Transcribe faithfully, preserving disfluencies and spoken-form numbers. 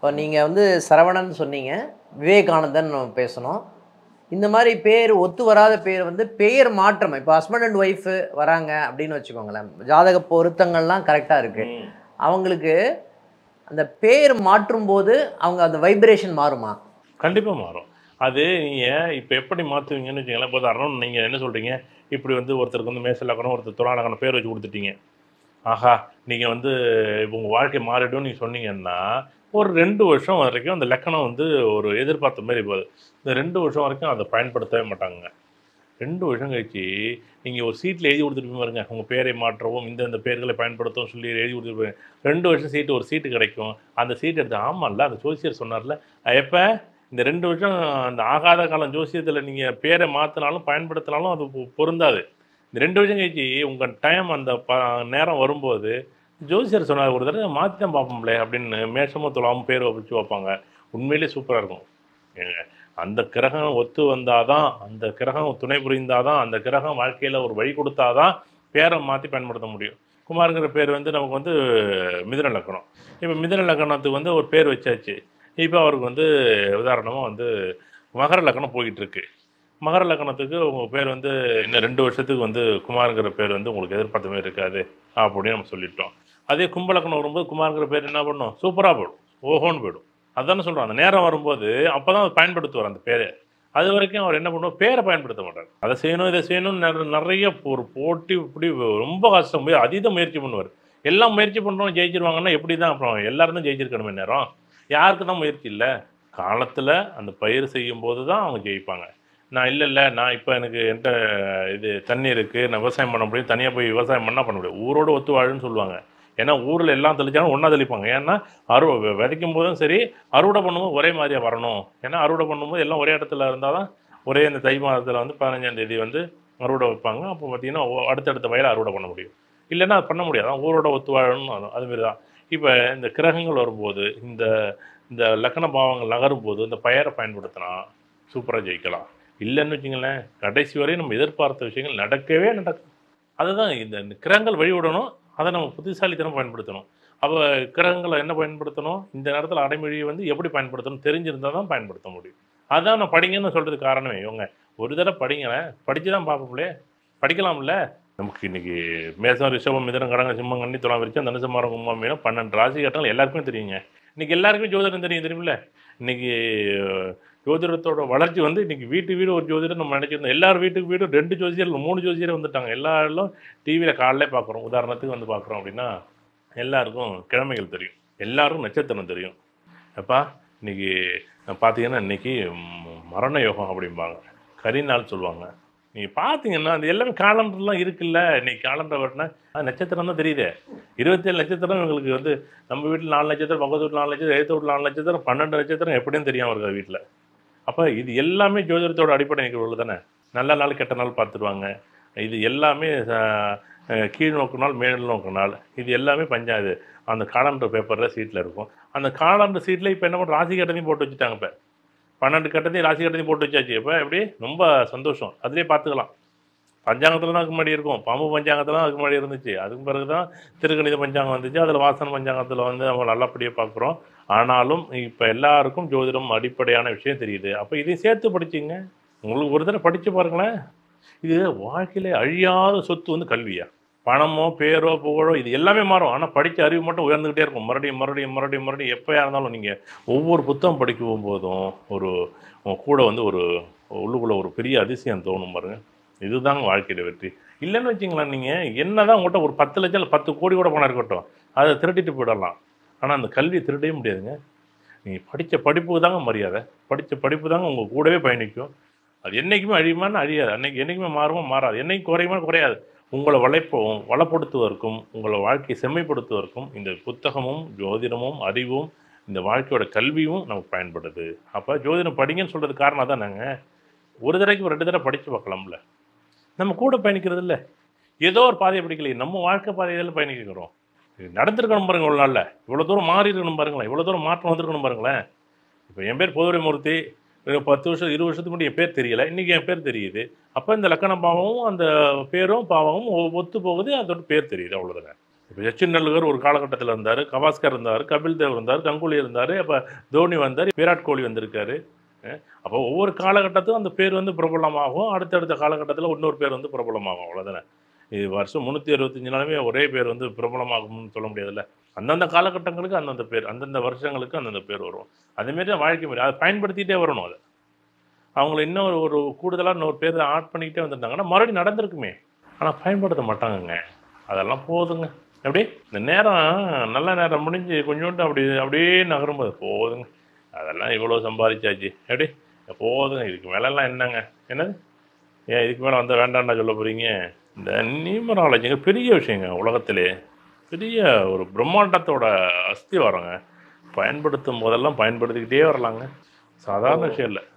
இப்போ நீங்கள் வந்து சரவணன் சொன்னீங்க, விவேகானந்தன் நம்ம பேசணும். இந்த மாதிரி பேர் ஒத்து வராத பேர் வந்து பெயர் மாற்றம். இப்போ ஹஸ்பண்ட் அண்ட் ஒய்ஃபு வராங்க அப்படின்னு வச்சுக்கோங்களேன். ஜாதக பொருத்தங்கள்லாம் கரெக்டாக இருக்குது. ம். அவங்களுக்கு அந்த பேர் மாற்றும்போது அவங்க அந்த வைப்ரேஷன் மாறுமா? கண்டிப்பாக மாறும். அது நீங்கள் இப்போ எப்படி மாற்றுவீங்கன்னு வச்சுக்கோங்களேன். இப்போ உதாரணம் நீங்கள் என்ன சொல்கிறீங்க, இப்படி வந்து ஒருத்தருக்கு வந்து மேச லக்கணம், ஒருத்தர் துலா லக்கணம் பேர் வச்சு கொடுத்துட்டீங்க. ஆஹா, நீங்கள் வந்து இப்போ உங்கள் வாழ்க்கை மாறிடும்னு நீங்கள் சொன்னீங்கன்னா, ஒரு ரெண்டு வருஷம் வரைக்கும் அந்த லக்கணம் வந்து ஒரு எதிர்பார்த்த மாதிரி போகுது. இந்த ரெண்டு வருஷம் வரைக்கும் அதை பயன்படுத்தவே மாட்டாங்க. ரெண்டு வருஷம் கழிச்சு நீங்கள் ஒரு சீட்டில் எழுதி கொடுத்துட்டு பாருங்க, உங்கள் பேரை மாற்றவும் இந்த இந்த பேர்களை பயன்படுத்தவும் சொல்லி எழுதி கொடுத்துட்டு ரெண்டு வருஷம் சீட்டு ஒரு சீட்டு கிடைக்கும். அந்த சீட்டு எடுத்து ஆமாம்ல அந்த ஜோசியர் சொன்னார்ல, எப்போ இந்த ரெண்டு வருஷம் அந்த ஆகாத காலம் ஜோசியத்தில் நீங்கள் பேரை மாற்றினாலும் பயன்படுத்தினாலும் அது பொ- பொருந்தாது. இந்த ரெண்டு வருஷம் கழிச்சு உங்கள் டைம் அந்த ப நேரம் வரும்போது ஜோசியர் சொன்னார் ஒரு தடவை மாற்றி தான் பார்ப்போம்லே அப்படின்னு மேஷமும் துலாமும் பேர் வச்சு வைப்பாங்க. உண்மையிலே சூப்பராக இருக்கும். ஏங்க, அந்த கிரகம் ஒத்து வந்தாதான், அந்த கிரகம் துணை புரிந்தாதான், அந்த கிரகம் வாழ்க்கையில் ஒரு வழி கொடுத்தாதான் பேரை மாற்றி பயன்படுத்த முடியும். குமாருங்கிற பேர் வந்து நமக்கு வந்து மிதுன லக்கணம். இப்போ மிதுன லக்கணத்துக்கு வந்து ஒரு பேர் வச்சாச்சு. இப்போ அவருக்கு வந்து உதாரணமாக வந்து மகர லக்கணம் போயிட்டு இருக்கு. மகர லக்கணத்துக்கு உங்கள் பேர் வந்து இன்னும் ரெண்டு வருஷத்துக்கு வந்து குமாருங்கிற பேர் வந்து உங்களுக்கு எதிர்பார்த்த மாதிரி இருக்காது அப்படின்னு நம்ம சொல்லிட்டோம். அதே கும்ப லக்கணம் வரும்போது குமாருங்கிற பேர் என்ன பண்ணும், சூப்பராக போயிடும், ஓஹோன்னு போயிடும். அதானே சொல்கிறோம், அந்த நேரம் வரும்போது அப்போ தான் அவர் பயன்படுத்துவார் அந்த பேரை. அது வரைக்கும் அவர் என்ன பண்ணுவோம், பேரை பயன்படுத்த மாட்டார். அதை செய்யணும் இதை செய்யணும்னு நிற- நிறைய ஒரு போட்டி இப்படி ரொம்ப கஷ்டம், முய- அதீத முயற்சி பண்ணுவார். எல்லாம் முயற்சி பண்ணுறோம் ஜெயிச்சிருவாங்கன்னா எப்படி தான் அப்புறம் எல்லாரும் தான் ஜெயிச்சிருக்கணுமே நேரம். யாருக்கு தான் முயற்சி இல்லை. காலத்தில் அந்த பயிர் செய்யும் போது தான் அவங்க ஜெயிப்பாங்க. நான் இல்லை இல்லை நான் இப்போ எனக்கு என்கிட்ட இது தண்ணி இருக்குது, நான் விவசாயம் பண்ண முடியும், தனியாக போய் விவசாயம் பண்ணால் பண்ண முடியும், ஊரோடு ஒத்து வாழுன்னு சொல்லுவாங்க. ஏன்னா ஊரில் எல்லாம் தெளிச்சாலும் ஒன்றா தெளிப்பாங்க. ஏன்னா அறு வெ- விதைக்கும் போதும் சரி, அறுவடை பண்ணும்போது ஒரே மாதிரியாக வரணும். ஏன்னா அறுவடை பண்ணும்போது எல்லாம் ஒரே இடத்துல இருந்தால் தான் ஒரே இந்த தை மாதத்தில் வந்து பதினஞ்சாம் தேதி வந்து அறுவடை வைப்பாங்க. அப்போ பார்த்தீங்கன்னா ஒ- அடுத்தடுத்த வயலை அறுவடை பண்ண முடியும். இல்லைன்னா அது பண்ண முடியாது. அதான் ஊரோட ஒத்து வாழணும். அது அதுமாரி தான் இப்போ இந்த கிரகங்கள் வரும்போது, இந்த இந்த லக்கண பாவங்கள் நகரும் போது இந்த பெயரை பயன்படுத்தினா சூப்பராக ஜெயிக்கலாம். இல்லைன்னு வச்சுங்களேன், கடைசி வரை நம்ம எதிர்பார்த்த விஷயங்கள் நடக்கவே நடக்கும். அதுதான் இந்த இந்த கிரகங்கள் வழிவிடணும். அதை நம்ம புத்திசாலித்தனம் பயன்படுத்தணும். அப்போ கிரகங்களை என்ன பயன்படுத்தணும், இந்த நேரத்தில் அடைமொழியை வந்து எப்படி பயன்படுத்தணும் தெரிஞ்சிருந்தால் தான் பயன்படுத்த முடியும். அதான் நான் படிங்கன்னு சொல்கிறதுக்கு காரணமே. இவங்க ஒரு தடவை படிங்களேன், படித்து தான் பார்ப்போம்லே, படிக்கலாம்ல. நமக்கு இன்னைக்கு மேசம் ரிஷபம் மிதனம் கடங்க சிம்மம் கன்னி துலாம் விருச்சம் தனுசு மரம் கும்பம் மீனம் பன்னெண்டு ராசி கட்டங்கள் எல்லாருக்குமே தெரியுங்க. இன்னைக்கு எல்லாருக்குமே ஜோதிடம் தெரியும் தெரியுமில்ல. இன்னைக்கு அஹ், ஜோதிடத்தோட வளர்ச்சி வந்து இன்னைக்கு வீட்டு வீடு ஒரு ஜோதிடம் நம்ம நினைச்சிருந்தோம். எல்லார் வீட்டுக்கு வீடு ரெண்டு ஜோசியர் மூணு ஜோசியர் வந்துட்டாங்க. எல்லாரும் டிவியில் காலையிலே பார்க்குறோம். உதாரணத்துக்கு வந்து பார்க்குறோம் அப்படின்னா எல்லாருக்கும் கிழமைகள் தெரியும், எல்லாருக்கும் நட்சத்திரம் தெரியும். அப்பா இன்னைக்கு பார்த்தீங்கன்னா இன்னைக்கு ம், மரண யோகம் அப்படிம்பாங்க, கரிநாள் சொல்லுவாங்க. நீங்கள் பார்த்தீங்கன்னா அது எல்லாமே காலண்டர்லாம் இருக்குல்ல. இன்னைக்கு காலண்டர் வரனா நட்சத்திரம் தான் தெரியுதே. இருபத்தேழு நட்சத்திரம் எங்களுக்கு வந்து நம்ம வீட்டில் நாலு நட்சத்திரம், பக்கத்து வீட்டில் நாலு நட்சத்திரம், எழுத்து வீட்டில் நாலு நட்சத்திரம், பன்னெண்டு நட்சத்திரம் எப்படின்னு தெரியாமல் இருக்குது வீட்டில். அப்போ இது எல்லாமே ஜோதிடத்தோட அடிப்படை நிகழ்வுகள் தானே. நல்ல நாள் கெட்ட நாள் பார்த்துருவாங்க. இது எல்லாமே அஹ், அஹ், கீழ் நோக்கு நாள் மேல் நோக்கு நாள் இது எல்லாமே பஞ்சா இது அந்த காலண்டர் பேப்பரில் சீட்டில் இருக்கும். அந்த காலண்டர் சீட்டில் இப்போ என்ன பண்ணுற ராசி கட்டத்தையும் போட்டு வச்சுட்டாங்க. இப்போ பன்னெண்டு கட்டத்தையும் ராசி கட்டத்தையும் போட்டு வச்சாச்சு. இப்போ எப்படி ரொம்ப சந்தோஷம். அதுலேயே பார்த்துக்கலாம். பஞ்சாங்கத்தில் தான் அதுக்கு முன்னாடி இருக்கும், பாம்பு பஞ்சாங்கத்தில் தான் அதுக்கு முன்னாடி இருந்துச்சு. அதுக்கு பிறகு தான் திருக்கணித பஞ்சாங்கம் வந்துச்சு. அதில் வாசன பஞ்சாங்கத்தில் வந்து நம்ம நல்லபடியாக பார்க்குறோம். ஆனாலும் இப்போ எல்லாருக்கும் ஜோதிடம் அடிப்படையான விஷயம் தெரியுது. அப்போ இதையும் சேர்த்து படிச்சிங்க. உங்களுக்கு ஒரு தடவை படித்து பாருங்களேன். இது வாழ்க்கையிலே அழியாத சொத்து வந்து கல்வியா. பணமோ பேரோ புகழோ இது எல்லாமே மாறும். ஆனால் படித்த அறிவு மட்டும் உயர்ந்துக்கிட்டே இருக்கும். மறுபடியும் மறுபடியும் மறுபடியும் மறுபடியும் எப்போயா இருந்தாலும் நீங்கள் ஒவ்வொரு புத்தகம் படிக்கும் போதும் ஒரு உங்க கூட வந்து ஒரு உள்ளுக்குள்ளே ஒரு பெரிய அதிசயம் தோணும் பாருங்க. இதுதாங்க வாழ்க்கையில் வெற்றி. இல்லைன்னு வச்சிங்களேன், நீங்கள் என்ன தான் உங்கள்கிட்ட ஒரு பத்து லட்சம் இல்லை பத்து கோடி கூட பணம் இருக்கட்டும், அதை திருட்டிட்டு போயிடலாம். ஆனால் அந்த கல்வியை திருடவே முடியாதுங்க. நீங்கள் படித்த படிப்புக்கு தாங்க மரியாதை. படித்த படிப்பு தாங்க உங்கள் கூடவே பயணிக்கும். அது என்றைக்குமே அழியுமான்னு அழியாது. அன்னைக்கு என்றைக்குமே மாறுமோ மாறாது. என்றைக்கும் குறையுமா குறையாது. உங்களை வளைப்பவும் வளப்படுத்துவதற்கும் உங்களை வாழ்க்கையை செம்மைப்படுத்துவதற்கும் இந்த புத்தகமும் ஜோதிடமும் அறிவும் இந்த வாழ்க்கையோட கல்வியும் நமக்கு பயன்படுது. அப்போ ஜோதிடம் படிங்கன்னு சொல்கிறது காரணம் தான் நாங்கள் ஒரு தடவைக்கு ஒரு ரெண்டு தடவை படித்து பார்க்கலாம்ல. நம்ம கூட பயணிக்கிறது இல்லை, ஏதோ ஒரு பாதையை பிடிக்கலையே, நம்ம வாழ்க்கை பாதையில் பயணிக்கிறோம். இது நடந்திருக்கணும் பாருங்க. இவ்வளோ நாளில் இவ்வளோ தூரம் மாறி இருக்கணும் பாருங்களேன், இவ்வளோ தூரம் மாற்றம் வந்திருக்கணும் பாருங்களேன். இப்போ என் பேர் பொதுவுரை மூர்த்தி. ஒரு பத்து வருஷம் இருபது வருஷத்துக்கு முன்னாடி என் பேர் தெரியல, இன்றைக்கி என் பேர் தெரியுது. அப்போ இந்த லக்கண பாவமும் அந்த பேரும் பாவமும் ஒ- ஒத்து போகுது, அதோட பேர் தெரியுது. அவ்வளோதானே. இப்போ சச்சின் டெண்டுல்கர் ஒரு காலகட்டத்தில் இருந்தார், கவாஸ்கர் இருந்தார், கபில் தேவ் இருந்தார், கங்குலி இருந்தார், அப்போ தோனி வந்தார், விராட் கோலி வந்திருக்காரு. அப்போ ஒவ்வொரு காலகட்டத்துக்கும் அந்த பேர் வந்து பிரபலமாகும், அடுத்தடுத்த காலகட்டத்தில் இன்னொரு பேர் வந்து பிரபலமாகும், அவ்வளோதானே. இது வருஷம் முந்நூற்றி அறுபத்தஞ்சு நாளுமே ஒரே பேர் வந்து பிரபலமாகும்னு சொல்ல முடியாதுல்ல. அந்தந்த காலகட்டங்களுக்கு அந்தந்த பேர், அந்தந்த வருஷங்களுக்கு அந்தந்த பேர் வரும். அதேமாரி தான் வாழ்க்கை முறை, அதை பயன்படுத்திகிட்டே வரணும். அதை அவங்கள இன்னும் ஒரு ஒரு கூடுதலாக இன்னொரு பேர் ஆட் பண்ணிக்கிட்டே வந்துருந்தாங்கன்னா மறுபடியும் நடந்திருக்குமே. ஆனால் பயன்படுத்த மாட்டாங்கங்க. அதெல்லாம் போதுங்க. எப்படி இந்த நேரம் நல்ல நேரம் முடிஞ்சு கொஞ்சோண்டு அப்படி அப்படியே நகரும்போது போதுங்க, அதெல்லாம் இவ்வளோ சம்பாதிச்சாச்சு, எப்படி போதுங்க, இதுக்கு மேலெல்லாம் என்னங்க, என்னது ஏன் இதுக்கு மேலே வந்தால் வேண்டாம்னா சொல்ல போகிறீங்க. இந்த நியூமராலஜிங்க பெரிய விஷயங்க, உலகத்திலே பெரிய ஒரு பிரம்மாண்டத்தோட அஸ்தி வரோங்க. பயன்படுத்தும் போதெல்லாம் பயன்படுத்திக்கிட்டே வரலாங்க, சாதாரண விஷயம் இல்லை.